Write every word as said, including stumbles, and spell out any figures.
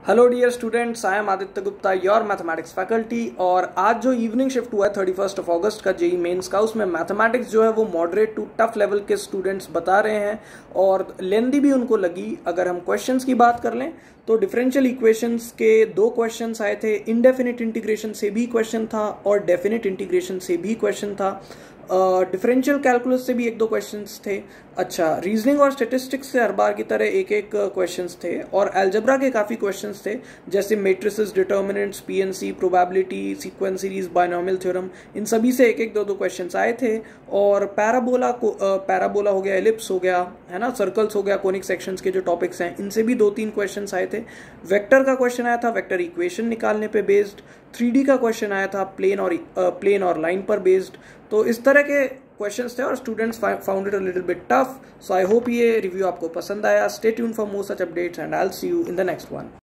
Hello dear students, I am Aditya Gupta, your mathematics faculty. और आज जो इवनिंग शिफ्ट हुआ है थर्टी फर्स्ट ऑफ अगस्त का जेई मेंस का, उसमें मैथमेटिक्स जो है वो मॉडरेट टू टफ लेवल के स्टूडेंट्स बता रहे हैं और लेंदी भी उनको लगी। अगर हम क्वेश्चंस की बात कर लें तो डिफरेंशियल इक्वेशंस के दो क्वेश्चंस आए थे, इनडेफिनिट इंटीग्रेशन से भी क्वेश्चन था और डेफिनिट इंटीग्रेशन से भी क्वेश्चन था, डिफरेंशियल uh, कैलकुलस से भी एक दो क्वेश्चंस थे। अच्छा, रीजनिंग और स्टेटिस्टिक्स से हर बार की तरह एक एक क्वेश्चंस थे और अलजेब्रा के काफ़ी क्वेश्चंस थे, जैसे matrices, determinants, PNC, probability, sequence series, binomial theorem, इन सभी से एक एक दो दो क्वेश्चंस आए थे। और पैराबोला को पैराबोला हो गया, एलिप्स हो गया, है ना, सर्कल्स हो गया, कोनिक सेक्शंस के जो टॉपिक्स हैं इनसे भी दो तीन क्वेश्चंस आए थे। वेक्टर का क्वेश्चन आया था, वेक्टर इक्वेशन निकालने पे बेस्ड। थ्री डी का क्वेश्चन आया था, प्लेन और प्लेन और लाइन पर बेस्ड। तो इस तरह के क्वेश्चंस थे और students found it a little bit tough. So I hope ये रिव्यू आपको पसंद आया। Stay tuned for more such updates and I will see you in the next one.